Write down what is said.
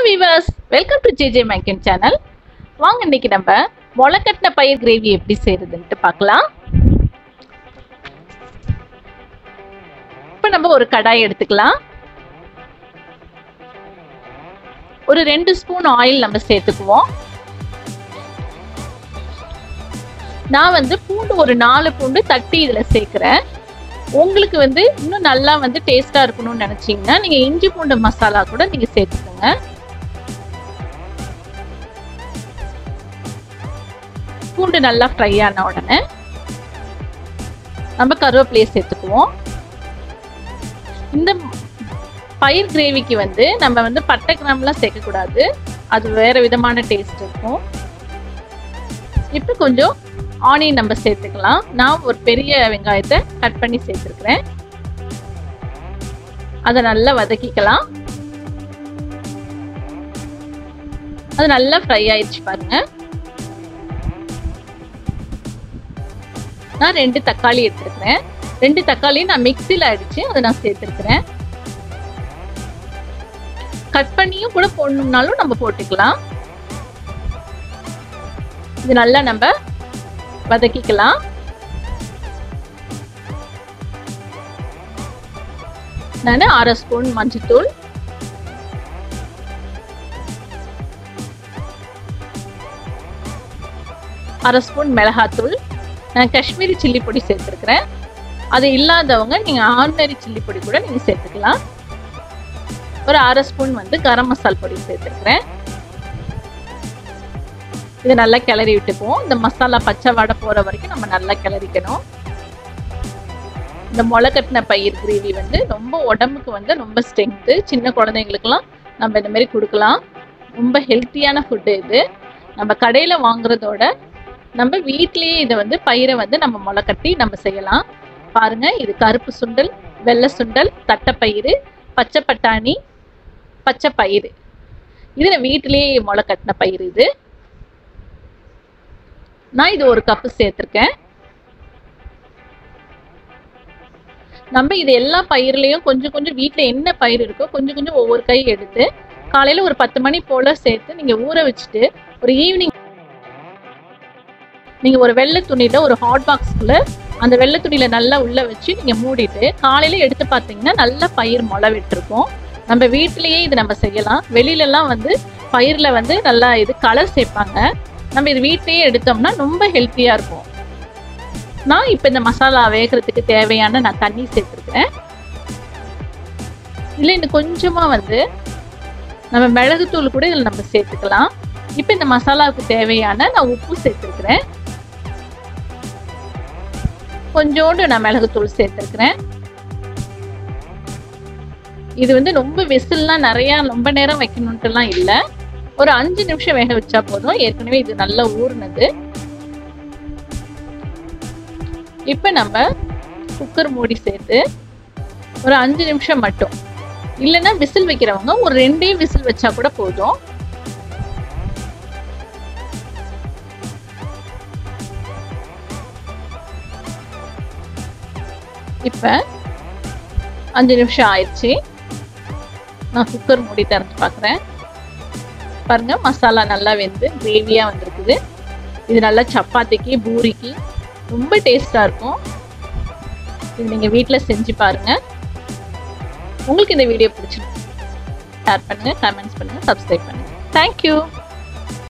Viewers, welcome to JJ மேக்கன் channel. வாங்க இன்னைக்கு நம்ம முளைக்கட்டின பயிர் கிரேவி எப்படி செய்யறதுன்னு பார்க்கலாம். இப்போ நம்ம ஒரு கடாய் எடுத்துக்கலாம். ஒரு 2 ஸ்பூன் ஆயில் நம்ம சேர்த்துக்குவோம். நான் பூண்டு ஒரு 4 பூண்டு தட்டி இதில் சேர்க்குறேன். உங்களுக்கு இன்னும் நல்லா டேஸ்டா இருக்கணும்னு நினைச்சீங்கன்னா நீங்க இஞ்சி பூண்டு மசாலா கூட நீங்க சேர்த்துக்கோங்க. பூண்டு நல்லா ஃப்ரை ஆன உடனே நம்ம கருவேப்பிலையை சேர்த்துக்குவோம். இந்த பயிர் கிரேவிக்கு நம்ம பட்டை கிராம்பெல்லாம் சேர்க்கக்கூடாது, அது வேற விதமான டேஸ்ட் இருக்கும். இப்போ கொஞ்சம் ஆனியன் நம்ம சேர்த்துக்கலாம். நான் ஒரு பெரிய வெங்காயத்தை கட் பண்ணி சேர்த்துருக்கிறேன். அதை நல்லா வதக்கிக்கலாம். அது நல்லா ஃப்ரை ஆயிடுச்சு பாருங்க. நான் 2 தக்காளி எடுத்துருக்கிறேன். 2 தக்காளி நான் மிக்சியில் அடிச்சு அதை நான் சேர்த்துருக்கிறேன். கட் பண்ணியும் கூட போடணும்னாலும் நம்ம போட்டுக்கலாம். இது நல்லா நம்ம வதக்கிக்கலாம். நான் 1/2 ஸ்பூன் மஞ்சள்தூள், 1/2 ஸ்பூன் மிளகாத்தூள், நான் காஷ்மீரி சில்லி பொடி சேர்த்துருக்கிறேன். அது இல்லாதவங்க நீங்க ஆர்டினரி சில்லி பொடி கூட நீங்க சேர்த்துக்கலாம். ஒரு 1/2 ஸ்பூன் கரம் மசாலா பொடி சேர்த்துருக்கிறேன். இது நல்லா கிளறி விட்டுக்குவோம். இந்த மசாலா பச்சை வாடை போற வரைக்கும் நம்ம நல்லா கிளறிக்கணும். இந்த முளைக்கட்டின பயிர் கிரேவி ரொம்ப உடம்புக்கு ரொம்ப ஸ்ட்ரென்த்து. சின்ன குழந்தைங்களுக்குலாம் நம்ம இந்த மாதிரி கொடுக்கலாம். ரொம்ப ஹெல்த்தியான ஃபுட்டு இது. நம்ம கடையில் வாங்குறதோட நம்ம வீட்லேயே இதை பயிரை நம்ம முளைக்கட்டி நம்ம செய்யலாம். பாருங்க, இது கருப்பு சுண்டல், வெள்ளை சுண்டல், தட்டைப்பயிறு, பச்சை பட்டாணி, பச்சை பயிறு. இது வீட்டிலேயே முளைக்கட்டின பயிர். இது நான் இது 1 கப்பு சேர்த்துருக்கேன். நம்ம இது எல்லா பயிர்லையும் கொஞ்சம் கொஞ்சம் வீட்டில் என்ன பயிர் இருக்கோ கொஞ்சம் கொஞ்சம் ஒவ்வொரு கை எடுத்து காலையில் ஒரு 10 மணி போல் சேர்த்து நீங்கள் ஊற வச்சுட்டு ஒரு ஈவினிங் நீங்கள் ஒரு வெள்ளை துணியில் ஒரு ஹாட் பாக்ஸ்குள்ளே அந்த வெள்ளை துணியில் நல்லா உள்ளே வச்சு நீங்கள் மூடிட்டு காலையில் எடுத்து பார்த்தீங்கன்னா நல்லா பயிர் முளை விட்டுருக்கும். நம்ம வீட்டிலேயே இது நம்ம செய்யலாம். வெளியிலலாம் பயிரில் நல்லா இது கலர் சேர்ப்பாங்க. நம்ம இது வீட்லேயே எடுத்தோம்னா ரொம்ப ஹெல்த்தியாக இருக்கும். நான் இப்போ இந்த மசாலா வேகிறதுக்கு தேவையான நான் தண்ணி சேர்த்துருக்கிறேன். இதில் இன்னும் கொஞ்சமாக நம்ம மிளகுத்தூள் கூட இதில் நம்ம சேர்த்துக்கலாம். இப்போ இந்த மசாலாவுக்கு தேவையான நான் உப்பு சேர்த்துருக்கிறேன். கொஞ்சோண்டு நான் மிளகுத்தூள் சேர்த்துருக்கிறேன். இது ரொம்ப விசில்லாம் நிறையா ரொம்ப நேரம் வைக்கணுன்ட்டுலாம் இல்லை. ஒரு 5 நிமிஷம் வேக வச்சா போதும். ஏற்கனவே இது நல்லா ஊறினது. இப்போ நம்ம குக்கர் மூடி சேர்த்து ஒரு 5 நிமிஷம் மட்டும், இல்லைன்னா விசில் வைக்கிறவங்க ஒரு 2 விசில் வச்சா கூட போதும். இப்போ 5 நிமிஷம் ஆயிடுச்சு. நான் குக்கர் மூடி திறந்து பார்க்குறேன். பாருங்க, மசாலா நல்லா வெந்து கிரேவியாக வந்திருக்குது. இது நல்லா சப்பாத்திக்கு பூரிக்கு ரொம்ப டேஸ்டாக இருக்கும். இது நீங்கள் வீட்டில் செஞ்சு பாருங்கள். உங்களுக்கு இந்த வீடியோ பிடிச்சிருக்கு ஷேர் பண்ணுங்கள், கமெண்ட்ஸ் பண்ணுங்கள், சப்ஸ்கிரைப் பண்ணுங்கள். தேங்க்யூ.